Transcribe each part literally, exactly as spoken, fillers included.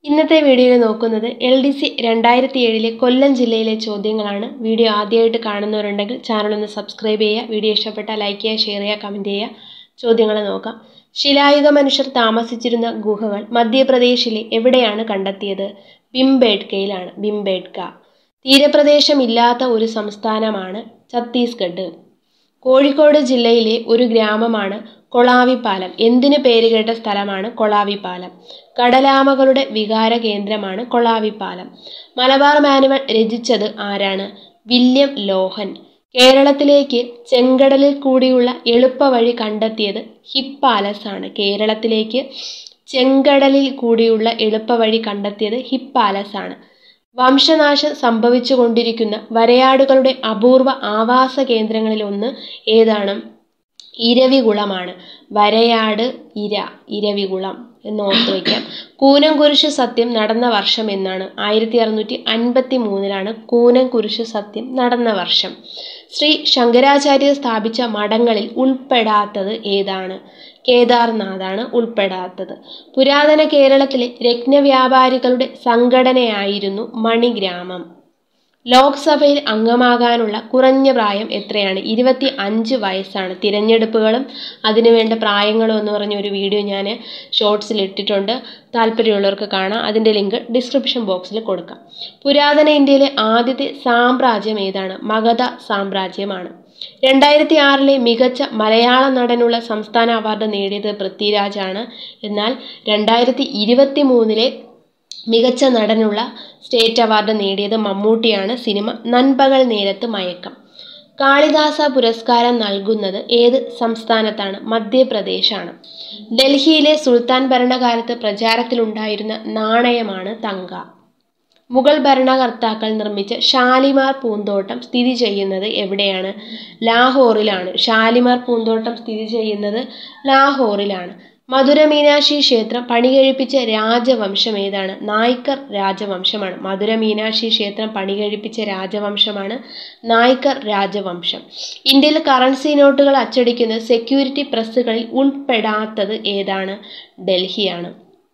ഇന്നത്തെ വീഡിയോയിൽ നോക്കുന്നത് എൽ ഡി സി രണ്ടായിരത്തി ഏഴിലെ കൊല്ലം ജില്ലയിലെ ചോദ്യങ്ങളാണ്. വീഡിയോ ആദ്യമായിട്ട് കാണുന്നവരുണ്ടെങ്കിൽ ചാനൽ ഒന്ന് സബ്സ്ക്രൈബ് ചെയ്യുക. വീഡിയോ ഇഷ്ടപ്പെട്ടാൽ ലൈക്ക് ചെയ്യുക, ഷെയർ ചെയ്യുക, കമൻറ്റ് ചെയ്യുക. ചോദ്യങ്ങൾ നോക്കാം. ശിലായുഗ മനുഷ്യർ താമസിച്ചിരുന്ന ഗുഹകൾ മധ്യപ്രദേശിലെ എവിടെയാണ് കണ്ടെത്തിയത്? ഭിംബേട്കയിലാണ്. ഭിംബേട്ക. തീരപ്രദേശമില്ലാത്ത ഒരു സംസ്ഥാനമാണ് ഛത്തീസ്ഗഡ്. കോഴിക്കോട് ജില്ലയിലെ ഒരു ഗ്രാമമാണ് കൊളാവിപ്പാലം. എന്തിനു പേരുകേട്ട സ്ഥലമാണ് കൊളാവിപ്പാലം? കടലാമകളുടെ വികാര കേന്ദ്രമാണ് കൊളാവിപ്പാലം. മലബാർ മാനുവൽ രചിച്ചത് ആരാണ്? William Logan. കേരളത്തിലേക്ക് ചെങ്കടലിൽ കൂടിയുള്ള എളുപ്പവഴി കണ്ടെത്തിയത് ഹിപ്പാലസ് ആണ്. കേരളത്തിലേക്ക് ചെങ്കടലിൽ കൂടിയുള്ള എളുപ്പവഴി കണ്ടെത്തിയത് ഹിപ്പാലസ് ആണ്. വംശനാശം സംഭവിച്ചുകൊണ്ടിരിക്കുന്ന വരയാടുകളുടെ അപൂർവ ആവാസ കേന്ദ്രങ്ങളിൽ ഒന്ന് ഏതാണ്? ഇരവികുളമാണ്. വരയാട് ഇര ഇരവികുളം എന്ന് ഓർത്തു വയ്ക്കാം. കൂനംകുരിശ് സത്യം നടന്ന വർഷം എന്നാണ്? ആയിരത്തി അറുന്നൂറ്റി അൻപത്തി മൂന്നിലാണ് കൂനംകുരിശ് സത്യം നടന്ന വർഷം. ശ്രീ ശങ്കരാചാര്യർ സ്ഥാപിച്ച മഠങ്ങളിൽ ഉൾപ്പെടാത്തത് ഏതാണ്? കേദാർനാഥാണ് ഉൾപ്പെടാത്തത്. പുരാതന കേരളത്തിലെ രത്നവ്യാപാരികളുടെ സംഘടനയായിരുന്നു മണിഗ്രാമം. ലോക്സഭയിൽ അംഗമാകാനുള്ള കുറഞ്ഞ പ്രായം എത്രയാണ്? ഇരുപത്തി അഞ്ച് വയസ്സാണ്. തിരഞ്ഞെടുപ്പുകളും അതിനുവേണ്ട പ്രായങ്ങളും എന്ന് പറഞ്ഞ ഒരു വീഡിയോ ഞാൻ ഷോർട്സിൽ ഇട്ടിട്ടുണ്ട്. താല്പര്യമുള്ളവർക്ക് കാണാം. അതിൻ്റെ ലിങ്ക് ഡിസ്ക്രിപ്ഷൻ ബോക്സിൽ കൊടുക്കാം. പുരാതന ഇന്ത്യയിലെ ആദ്യത്തെ സാമ്രാജ്യം ഏതാണ്? മഗധ സാമ്രാജ്യമാണ്. രണ്ടായിരത്തി ആറിലെ മികച്ച മലയാള നടനുള്ള സംസ്ഥാന അവാർഡ് നേടിയത് പൃഥ്വിരാജാണ്. എന്നാൽ രണ്ടായിരത്തി ഇരുപത്തി മൂന്നിലെ മികച്ച നടനുള്ള സ്റ്റേറ്റ് അവാർഡ് നേടിയത് മമ്മൂട്ടിയാണ്. സിനിമ നൻപകൽ നേരത്ത് മയക്കം. കാളിദാസ പുരസ്കാരം നൽകുന്നത് ഏത് സംസ്ഥാനത്താണ്? മധ്യപ്രദേശാണ്. ഡൽഹിയിലെ സുൽത്താൻ ഭരണകാലത്ത് പ്രചാരത്തിലുണ്ടായിരുന്ന നാണയമാണ് തങ്ക. മുഗൾ ഭരണകർത്താക്കൾ നിർമ്മിച്ച ഷാലിമാർ പൂന്തോട്ടം സ്ഥിതി ചെയ്യുന്നത് എവിടെയാണ്? ലാഹോറിലാണ്. ഷാലിമാർ പൂന്തോട്ടം സ്ഥിതി ചെയ്യുന്നത് ലാഹോറിലാണ്. മധുര മീനാക്ഷി ക്ഷേത്രം പണികഴിപ്പിച്ച രാജവംശം ഏതാണ്? നായ്ക്കർ രാജവംശമാണ്. മധുര മീനാക്ഷി ക്ഷേത്രം പണികഴിപ്പിച്ച രാജവംശമാണ് നായ്ക്കർ രാജവംശം. ഇന്ത്യയിൽ കറൻസി നോട്ടുകൾ അച്ചടിക്കുന്ന സെക്യൂരിറ്റി പ്രസ്സുകളിൽ ഉൾപ്പെടാത്തത് ഏതാണ്? ഡൽഹിയാണ്.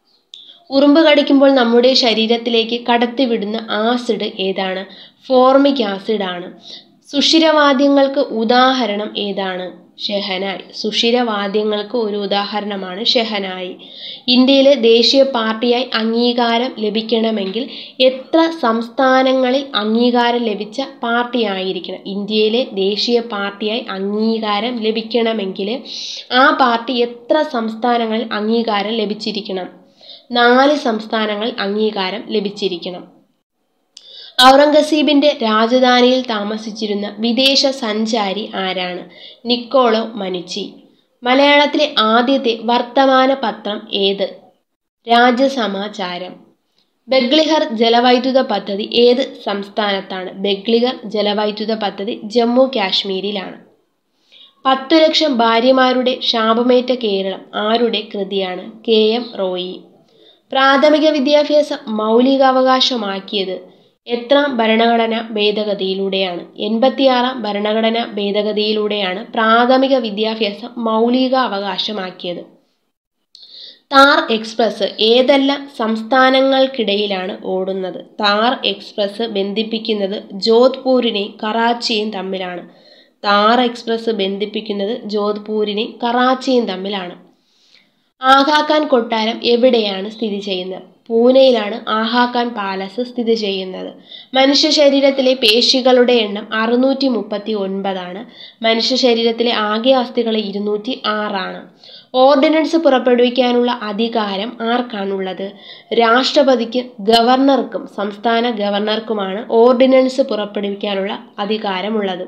ഉറുമ്പ് കടിക്കുമ്പോൾ നമ്മുടെ ശരീരത്തിലേക്ക് കടത്തിവിടുന്ന ആസിഡ് ഏതാണ്? ഫോർമിക് ആസിഡ് ആണ്. സുഷിരവാദ്യങ്ങൾക്ക് ഉദാഹരണം ഏതാണ്? ഷെഹനായ്. സുഷിരവാദ്യങ്ങൾക്ക് ഒരു ഉദാഹരണമാണ് ഷെഹനായി. ഇന്ത്യയിലെ ദേശീയ പാർട്ടിയായി അംഗീകാരം ലഭിക്കണമെങ്കിൽ എത്ര സംസ്ഥാനങ്ങളിൽ അംഗീകാരം ലഭിച്ച പാർട്ടിയായിരിക്കണം? ഇന്ത്യയിലെ ദേശീയ പാർട്ടിയായി അംഗീകാരം ലഭിക്കണമെങ്കിൽ ആ പാർട്ടി എത്ര സംസ്ഥാനങ്ങളിൽ അംഗീകാരം ലഭിച്ചിരിക്കണം? നാല് സംസ്ഥാനങ്ങളിൽ അംഗീകാരം ലഭിച്ചിരിക്കണം. ഔറംഗസീബിന്റെ രാജധാനിയിൽ താമസിച്ചിരുന്ന വിദേശ സഞ്ചാരി ആരാണ്? Niccolo Manucci. മലയാളത്തിലെ ആദ്യത്തെ വർത്തമാന പത്രം ഏത്? രാജസമാചാരം. ബഗ്ലിഹർ ജലവൈദ്യുത പദ്ധതി ഏത് സംസ്ഥാനത്താണ്? ബഗ്ലിഹർ ജലവൈദ്യുത പദ്ധതി ജമ്മു കാശ്മീരിലാണ്. പത്തു ലക്ഷം ഭാര്യമാരുടെ ശാപമേറ്റ കേരളം ആരുടെ കൃതിയാണ്? K M Roy. പ്രാഥമിക വിദ്യാഭ്യാസം മൗലികാവകാശമാക്കിയത് എത്രാം ഭരണഘടനാ ഭേദഗതിയിലൂടെയാണ്? എൺപത്തിയാറാം ഭരണഘടനാ ഭേദഗതിയിലൂടെയാണ് പ്രാഥമിക വിദ്യാഭ്യാസം മൗലികാവകാശമാക്കിയത്. താർ എക്സ്പ്രസ് ഏതെല്ലാം സംസ്ഥാനങ്ങൾക്കിടയിലാണ് ഓടുന്നത്? താർ എക്സ്പ്രസ് ബന്ധിപ്പിക്കുന്നത് ജോധ്പൂരിനെയും കറാച്ചിയും തമ്മിലാണ്. താർ എക്സ്പ്രസ് ബന്ധിപ്പിക്കുന്നത് ജോധ്പൂരിനെയും കറാച്ചിയും തമ്മിലാണ്. ആഗാഖാൻ കൊട്ടാരം എവിടെയാണ് സ്ഥിതി ചെയ്യുന്നത്? പൂനെയിലാണ് ആഗാഖാൻ പാലസ് സ്ഥിതി ചെയ്യുന്നത്. മനുഷ്യ ശരീരത്തിലെ പേശികളുടെ എണ്ണം അറുന്നൂറ്റി മുപ്പത്തി ഒൻപതാണ്. മനുഷ്യ ശരീരത്തിലെ ആകെ അസ്ഥികൾ ഇരുന്നൂറ്റി ആറാണ്. ഓർഡിനൻസ് പുറപ്പെടുവിക്കാനുള്ള അധികാരം ആർക്കാണുള്ളത്? രാഷ്ട്രപതിക്കും ഗവർണർക്കും സംസ്ഥാന ഗവർണർക്കുമാണ് ഓർഡിനൻസ് പുറപ്പെടുവിക്കാനുള്ള അധികാരമുള്ളത്.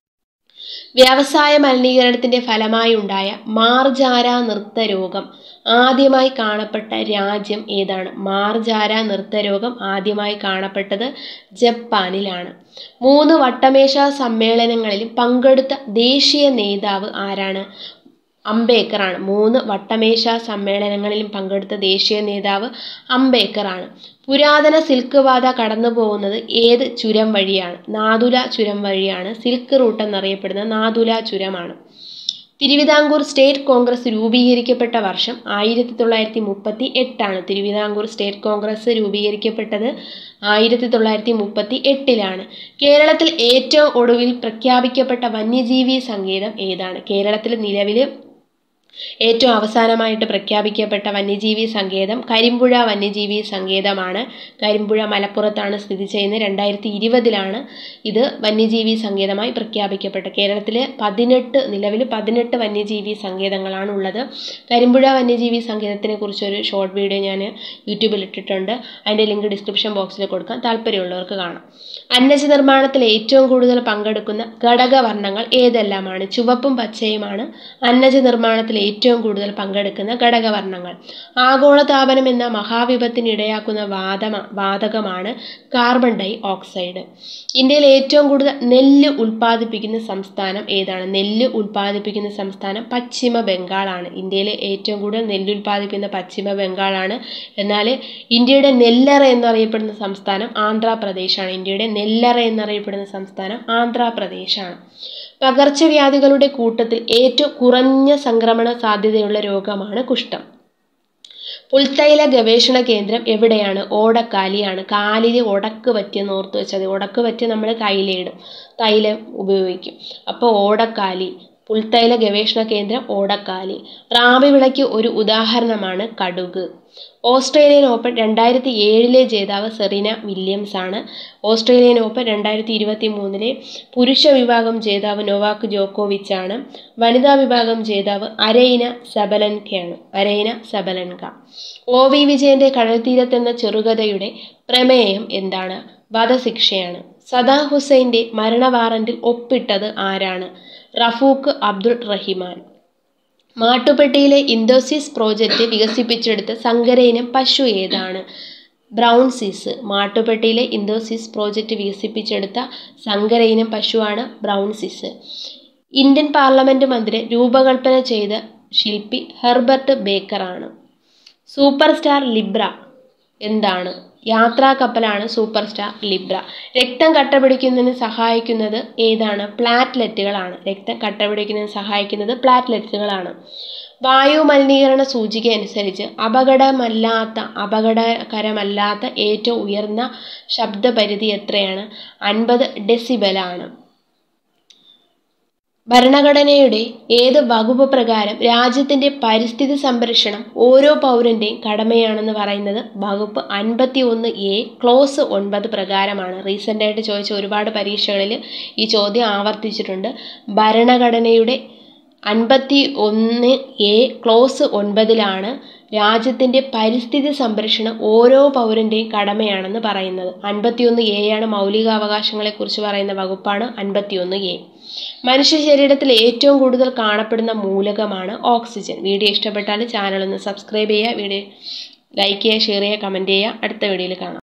വ്യവസായ മലിനീകരണത്തിന്റെ ഫലമായി ഉണ്ടായ മാർജാര നൃത്തരോഗം ആദ്യമായി കാണപ്പെട്ട രാജ്യം ഏതാണ്? മാർജാര നൃത്തരോഗം ആദ്യമായി കാണപ്പെട്ടത് ജപ്പാനിലാണ്. മൂന്ന് വട്ടമേശ സമ്മേളനങ്ങളിലും പങ്കെടുത്ത ദേശീയ നേതാവ് ആരാണ്? അംബേദ്കറാണ്. മൂന്ന് വട്ടമേശ സമ്മേളനങ്ങളിലും പങ്കെടുത്ത ദേശീയ നേതാവ് അംബേദ്കറാണ്. പുരാതന സിൽക്ക് പാത കടന്നു പോകുന്നത് ഏത് ചുരം വഴിയാണ്? നാഥുല ചുരം വഴിയാണ്. സിൽക്ക് റൂട്ട് എന്നറിയപ്പെടുന്ന നാഥുല ചുരമാണ്. തിരുവിതാംകൂർ സ്റ്റേറ്റ് കോൺഗ്രസ് രൂപീകരിക്കപ്പെട്ട വർഷം ആയിരത്തി തൊള്ളായിരത്തി മുപ്പത്തി എട്ടാണ്. തിരുവിതാംകൂർ സ്റ്റേറ്റ് കോൺഗ്രസ് രൂപീകരിക്കപ്പെട്ടത് ആയിരത്തി തൊള്ളായിരത്തി മുപ്പത്തി എട്ടിലാണ്. കേരളത്തിൽ ഏറ്റവും ഒടുവിൽ പ്രഖ്യാപിക്കപ്പെട്ട വന്യജീവി സങ്കേതം ഏതാണ്? കേരളത്തിൽ നിലവിൽ ഏറ്റവും അവസാനമായിട്ട് പ്രഖ്യാപിക്കപ്പെട്ട വന്യജീവി സങ്കേതം കരിമ്പുഴ വന്യജീവി സങ്കേതമാണ്. കരിമ്പുഴ മലപ്പുറത്താണ് സ്ഥിതി ചെയ്യുന്നത്. രണ്ടായിരത്തി ഇരുപതിലാണ് ഇത് വന്യജീവി സങ്കേതമായി പ്രഖ്യാപിക്കപ്പെട്ടത്. കേരളത്തിലെ പതിനെട്ട് നിലവിൽ പതിനെട്ട് വന്യജീവി സങ്കേതങ്ങളാണ് ഉള്ളത്. കരിമ്പുഴ വന്യജീവി സങ്കേതത്തിനെ കുറിച്ചൊരു ഷോർട്ട് വീഡിയോ ഞാൻ യൂട്യൂബിൽ ഇട്ടിട്ടുണ്ട്. അതിൻ്റെ ലിങ്ക് ഡിസ്ക്രിപ്ഷൻ ബോക്സിൽ കൊടുക്കാം, താല്പര്യമുള്ളവർക്ക് കാണാം. അന്നജ നിർമ്മാണത്തിൽ ഏറ്റവും കൂടുതൽ പങ്കെടുക്കുന്ന ഘടകവർണ്ണങ്ങൾ ഏതെല്ലാമാണ്? ചുവപ്പും പച്ചയുമാണ് അന്നജ നിർമ്മാണത്തിൽ ഏറ്റവും കൂടുതൽ പങ്കെടുക്കുന്ന ഘടകവർണ്ണങ്ങൾ. ആഗോളതാപനം എന്ന മഹാവിപത്തിന് ഇടയാക്കുന്ന വാതമ വാതകമാണ് കാർബൺ ഡൈ ഓക്സൈഡ്. ഇന്ത്യയിൽ ഏറ്റവും കൂടുതൽ നെല്ല് ഉൽപ്പാദിപ്പിക്കുന്ന സംസ്ഥാനം ഏതാണ്? നെല്ല് ഉൽപ്പാദിപ്പിക്കുന്ന സംസ്ഥാനം പശ്ചിമ ബംഗാളാണ്. ഇന്ത്യയിലെ ഏറ്റവും കൂടുതൽ നെല്ല് ഉൽപ്പാദിപ്പിക്കുന്ന പശ്ചിമ ബംഗാളാണ്. എന്നാൽ ഇന്ത്യയുടെ നെല്ലറ എന്നറിയപ്പെടുന്ന സംസ്ഥാനം ആന്ധ്രാപ്രദേശാണ്. ഇന്ത്യയുടെ നെല്ലറ എന്നറിയപ്പെടുന്ന സംസ്ഥാനം ആന്ധ്രാപ്രദേശാണ്. പകർച്ചവ്യാധികളുടെ കൂട്ടത്തിൽ ഏറ്റവും കുറഞ്ഞ സംക്രമണ സാധ്യതയുള്ള രോഗമാണ് കുഷ്ഠം. പുൽത്തൈല ഗവേഷണ കേന്ദ്രം എവിടെയാണ്? ഓടക്കാലിയാണ്. കാലിൽ ഉടക്ക് പറ്റിയെന്ന് ഓർത്ത് വെച്ചാൽ ഉടക്ക് പറ്റി നമ്മൾ കയ്യിലിടും, തൈലം ഉപയോഗിക്കും. അപ്പോൾ ഓടക്കാലി. പുൽത്തൈല ഗവേഷണ കേന്ദ്രം ഓടക്കാലി. റാബി വിളയ്ക്ക് ഒരു ഉദാഹരണമാണ് കടുക്. ഓസ്ട്രേലിയൻ ഓപ്പൺ രണ്ടായിരത്തി ഏഴിലെ ജേതാവ് സെറീന വില്യംസ് ആണ്. ഓസ്ട്രേലിയൻ ഓപ്പൺ രണ്ടായിരത്തി ഇരുപത്തി മൂന്നിലെ പുരുഷ വിഭാഗം ജേതാവ് നൊവാക് ജോക്കോവിച്ച് ആണ്. വനിതാ വിഭാഗം ജേതാവ് അരൈന സബലൻകയാണ്. അരൈന സബലൻക. ഒ വി വിജയന്റെ കടൽത്തീരത്തെന്ന ചെറുകഥയുടെ പ്രമേയം എന്താണ്? വധശിക്ഷയാണ്. സദാം ഹുസൈൻ്റെ മരണ വാറന്റിൽ ഒപ്പിട്ടത് ആരാണ്? റഫൂഖ് അബ്ദുൾ റഹിമാൻ. മാട്ടുപ്പെട്ടിയിലെ ഇന്തോസിസ് പ്രോജക്റ്റ് വികസിപ്പിച്ചെടുത്ത സങ്കര ഇനം പശു ഏതാണ്? ബ്രൗൺ സിസ്. മാട്ടുപ്പെട്ടിയിലെ ഇന്തോസിസ് പ്രോജക്റ്റ് വികസിപ്പിച്ചെടുത്ത സങ്കര ഇനം പശുവാണ് ബ്രൗൺ സിസ്. ഇന്ത്യൻ പാർലമെന്റ് മന്ദിരം രൂപകൽപ്പന ചെയ്ത ശില്പി ഹെർബർട്ട് ബേക്കറാണ്. സൂപ്പർ സ്റ്റാർ ലിബ്ര എന്താണ്? യാത്രാ കപ്പലാണ് സൂപ്പർ സ്റ്റാർ ലിബ്ര. രക്തം കട്ടപിടിക്കുന്നതിന് സഹായിക്കുന്നത് ഏതാണ്? പ്ലാറ്റ്ലെറ്റുകളാണ്. രക്തം കട്ടപിടിക്കുന്നതിന് സഹായിക്കുന്നത് പ്ലാറ്റ്ലെറ്റുകളാണ്. വായു മലിനീകരണ സൂചിക അനുസരിച്ച് അപകടമല്ലാത്ത അപകടകരമല്ലാത്ത ഏറ്റവും ഉയർന്ന ശബ്ദപരിധി എത്രയാണ്? അൻപത് ഡെസിബലാണ്. ഭരണഘടനയുടെ ഏത് വകുപ്പ് പ്രകാരം രാജ്യത്തിൻ്റെ പരിസ്ഥിതി സംരക്ഷണം ഓരോ പൗരൻ്റെയും കടമയാണെന്ന് പറയുന്നത്? വകുപ്പ് അൻപത്തി ഒന്ന് എ ക്ലോസ് ഒൻപത് പ്രകാരമാണ്. റീസെൻ്റായിട്ട് ചോദിച്ച ഒരുപാട് പരീക്ഷകളിൽ ഈ ചോദ്യം ആവർത്തിച്ചിട്ടുണ്ട്. ഭരണഘടനയുടെ അൻപത്തി ഒന്ന് എ ക്ലോസ് ഒൻപതിലാണ് രാജ്യത്തിൻ്റെ പരിസ്ഥിതി സംരക്ഷണം ഓരോ പൗരൻ്റെയും കടമയാണെന്ന് പറയുന്നത്. അൻപത്തിയൊന്ന് എ ആണ് മൗലികാവകാശങ്ങളെക്കുറിച്ച് പറയുന്ന വകുപ്പാണ് അൻപത്തിയൊന്ന് എ. മനുഷ്യ ശരീരത്തിൽ ഏറ്റവും കൂടുതൽ കാണപ്പെടുന്ന മൂലകമാണ് ഓക്സിജൻ. വീഡിയോ ഇഷ്ടപ്പെട്ടാൽ ചാനൽ ഒന്ന് സബ്സ്ക്രൈബ് ചെയ്യുക, വീഡിയോ ലൈക്ക് ചെയ്യുക, ഷെയർ ചെയ്യുക, കമൻറ്റ് ചെയ്യുക. അടുത്ത വീഡിയോയിൽ കാണാം.